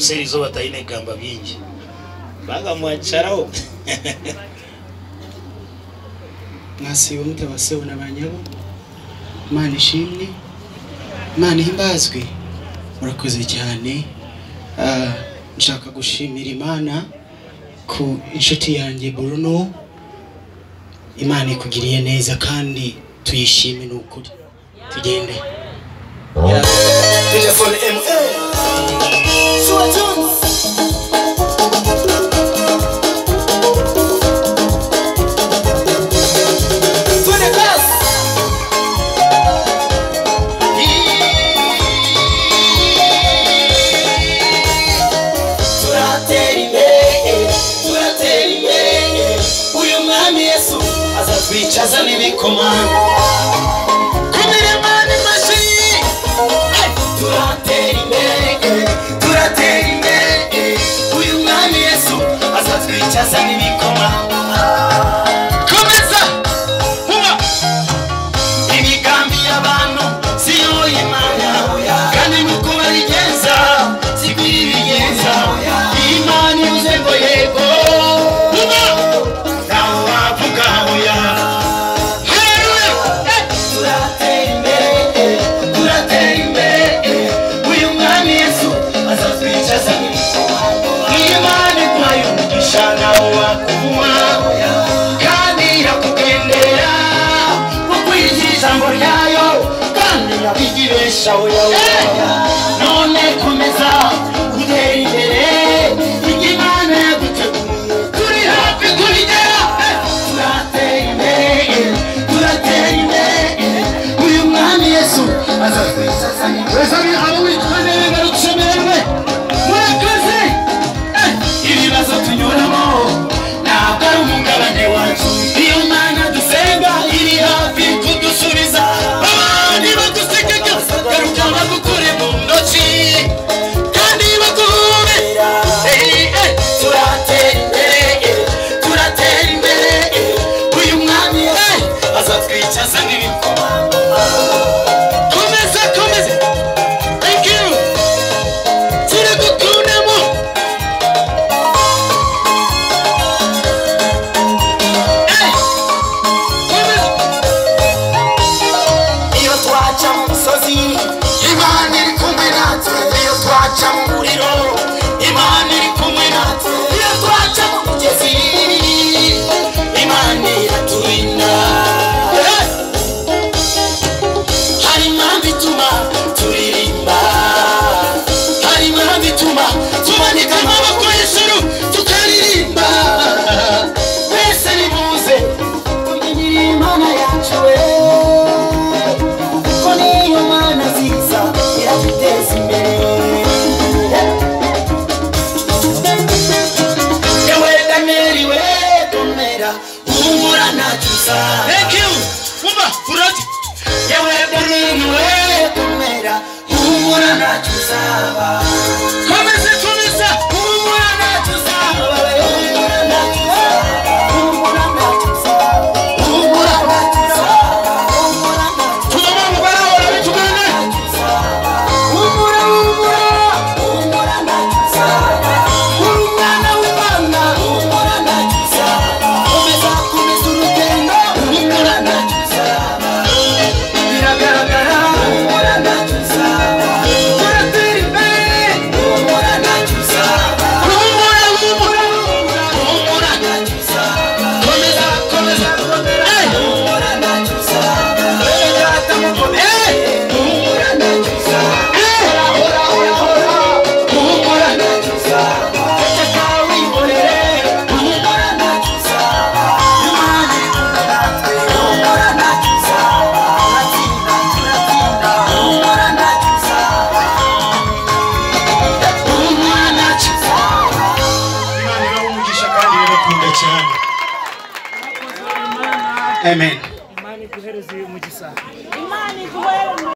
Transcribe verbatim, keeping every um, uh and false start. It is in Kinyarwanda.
serizo batayine gamba bingi baga mwacharaho mwasiwe mutabaseho nabanyabo Imana ishimwe Imana himbazwe murakoze cyane ah nshaka gushimira Imana ku inshuti yanjye Bruno Imana ikugiriye neza kandi tuyishime n'ukuri tugende telefone M A Suatun Bichaza nibikomanga kumire mani mashi turatera imbere turatera imbere uyu mwami Yesu azatwicaza nibikomanga komeza huba imigambi y'abantu siyo Imana kandi nuko barigenza sigwirigenza Imana yuze ngo yego none komeza utera imbere Imana yaguteguye turi hafi kurigera turatera imbere turatera imbere uyu mwami Yesu azatwicaza wese abo witwa neza rucemerwe murakoze ibibazo tunyuramo ntabwo ari umugabane wacu iyo Mana dusenga iri hafi kudusubiza abandi badusekeka garuka bagukure mu ntoki kandi bagume turatera imbere turatera imbere uyu mwami azatwicaza nk'ibikomangoma komeza komeza thank you turi gukundamo iyo twaca mu musozi Imana iri kumwe natwe iyo twaca mu muriro Imana iri kumwe natwe iyo twaca mu mugezi Imana iraturinda hari impamvu ituma turirimba hari impamvu ituma tumanika amaboko hejuru tukaririmba mwese nimuze tubyinire Imana yacu we kuko niyo Mana nziza iratuteza imbere yewe Danieli we komera humura ntacyo thank you umba urati yewe Danieli we komera humura ntacyo uzaba komeza komeza humura ntacyo uzaba humura ntacyo uzaba humura ntacyo uzaba humura ntacyo uzaba humura ntacyo tuma mu barabara bitugane humura humura humura ntacyo uzaba humwana w'Imana humura ntacyo uzaba komeza komeza urugendo humura ntacyo uzaba biragaragara humura ntacyo uzaba turatera imbere humura ntacyo uzaba humura humura humura ntacyo uzaba komeza komeza humura ntacyo uzaba reka mukomere humura ntacyo uzaba hora hora hora hora humura ntacyo uzaba reka wihorere humura ntacyo uzaba Imana iri kumwe natwe humura ntacyo uzaba turatsinda turatsinda humura ntacyo uzaba humura ntacyo uzaba Imana ibahe umugisha kandi irabakunda cyane Amen Imana iguhereze uyu mugisha.